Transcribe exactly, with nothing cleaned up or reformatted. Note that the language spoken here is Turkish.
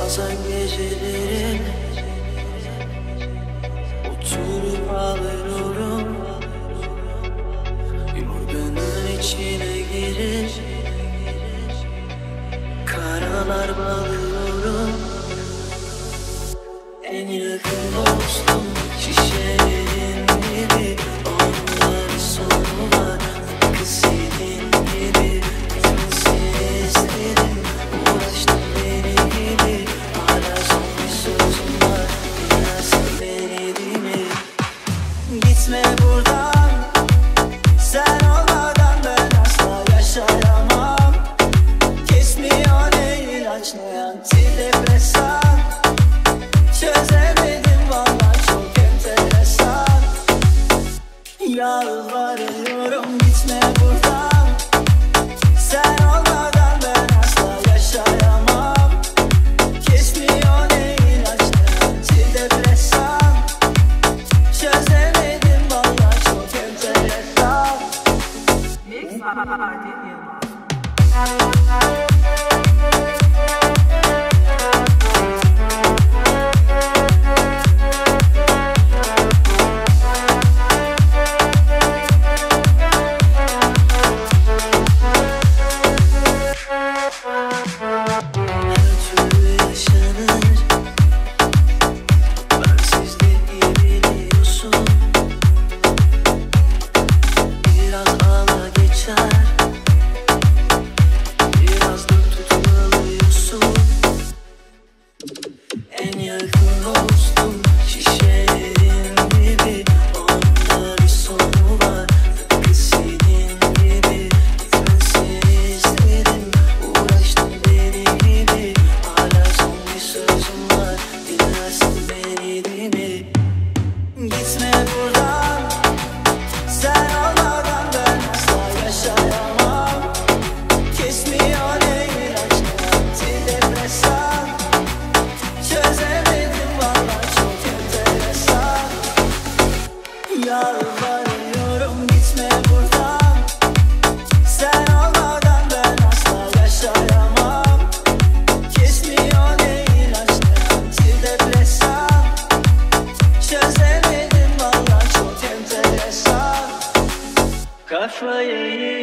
Bazen geceleri oturup ağlıyorum, yorganın içine girir, karalar bağlıyorum. En yakın dostum şişelerin gibi, onların sonu var. Tıpkı senin gibi bitmesini istedim. Uğraştım beni gibi, hala son bir sözüm var. Dinlersin beni değil mi? Gitme buradan, sen olmadan ben asla yaşayamam. Kesmiyor ne ilaç ne antidepresan. Çözemedim valla, çok enteresan. Yalvarıyorum gitme buradan, sen olmadan ben asla yaşayamam. Kesmiyor ne ilaç ne antidepresan. Çözemedim valla, çok enteresan. Mix Party Yılmaz. En yakın dostum şişelerin gibi, onda bir sonu var. Tıpkı senin gibi bitmesini istedim. Uğraştım deli gibi, hala son bir sözüm var. Dinlersin beni değil mi? Gitme buradan, sen olmadan ben asla yaşayamam. Kesmiyor ne ilaç ne antidepresan. Çözemedim valla, çok enteresan. Yalvarıyorum gitme buradan, sen olmadan ben asla yaşayamam. Kesmiyor ne ilaç ne antidepresan. Çözemedim valla, çok enteresan. Kafayı